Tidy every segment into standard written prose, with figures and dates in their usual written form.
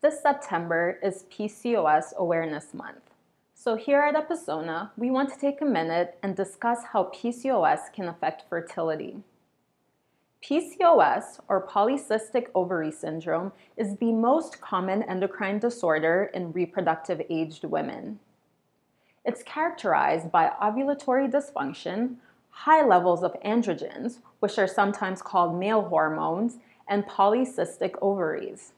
This September is PCOS Awareness Month. So here at Epicona, we want to take a minute and discuss how PCOS can affect fertility. PCOS, or Polycystic Ovary Syndrome, is the most common endocrine disorder in reproductive aged women. It's characterized by ovulatory dysfunction, high levels of androgens, which are sometimes called male hormones, and polycystic ovaries.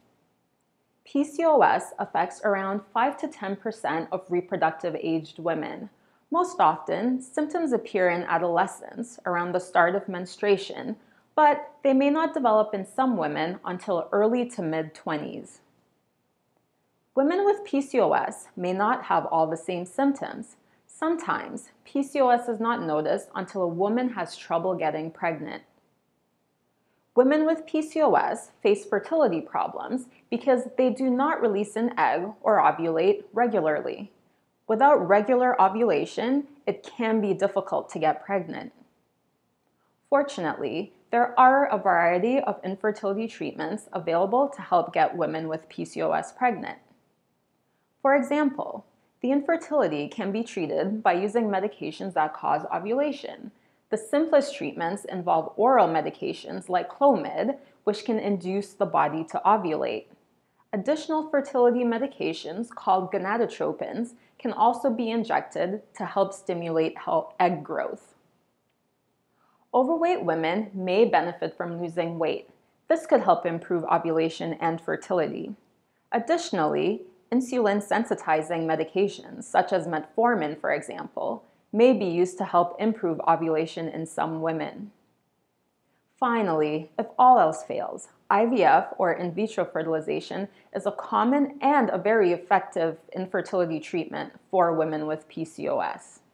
PCOS affects around 5 to 10% of reproductive aged women. Most often, symptoms appear in adolescence around the start of menstruation, but they may not develop in some women until early to mid-20s. Women with PCOS may not have all the same symptoms. Sometimes, PCOS is not noticed until a woman has trouble getting pregnant. Women with PCOS face fertility problems because they do not release an egg or ovulate regularly. Without regular ovulation, it can be difficult to get pregnant. Fortunately, there are a variety of infertility treatments available to help get women with PCOS pregnant. For example, the infertility can be treated by using medications that cause ovulation. The simplest treatments involve oral medications like Clomid, which can induce the body to ovulate. Additional fertility medications called gonadotropins can also be injected to help stimulate egg growth. Overweight women may benefit from losing weight. This could help improve ovulation and fertility. Additionally, insulin-sensitizing medications, such as metformin, for example, may be used to help improve ovulation in some women. Finally, if all else fails, IVF, or in vitro fertilization, is a common and a very effective infertility treatment for women with PCOS.